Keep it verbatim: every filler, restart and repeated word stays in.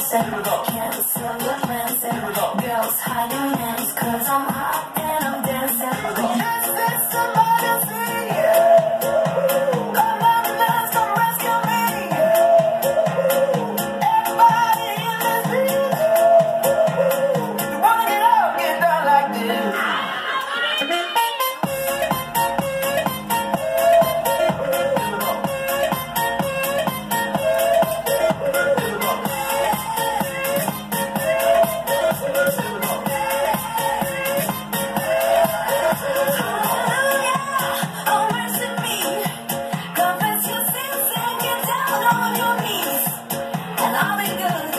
Cancel your plans and girls hide your hands, cause I'm hot and I'm dancing. Is this somebody see you? Come on and dance, come rescue me. Everybody in this beat, if you wanna get up, get down like this. I'll be good.